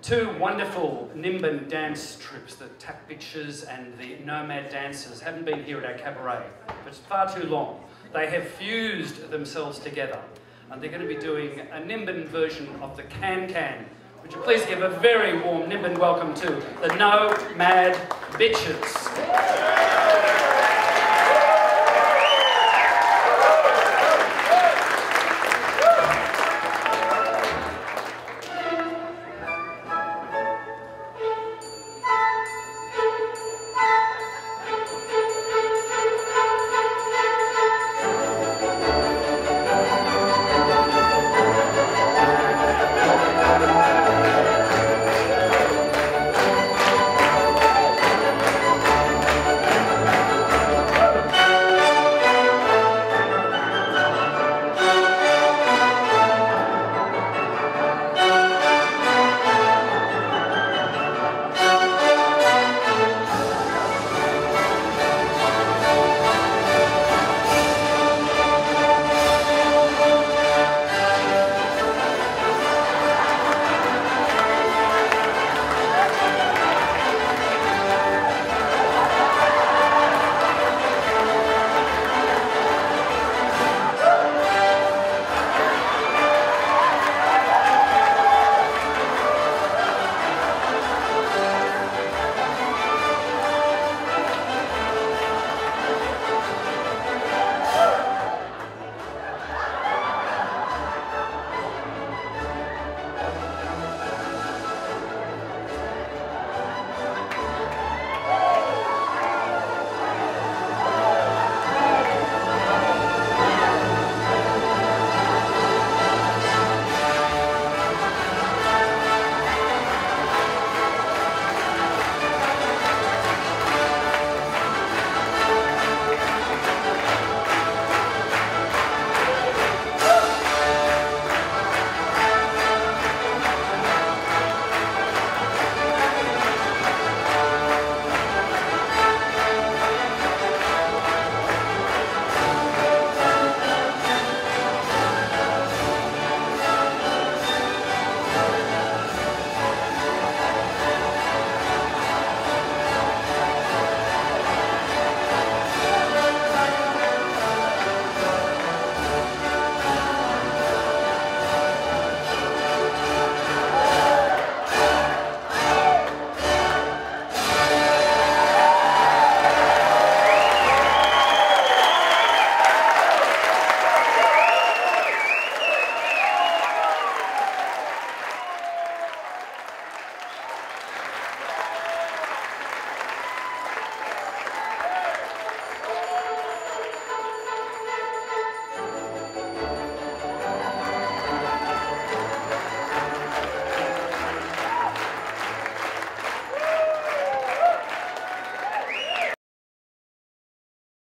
Two wonderful Nimbin dance troupes, the Tap Bitches and the Nomad Dancers, haven't been here at our cabaret, but it's far too long. They have fused themselves together, and they're going to be doing a Nimbin version of the Can-Can. Would you please give a very warm Nimbin welcome to the Nomad Bitches.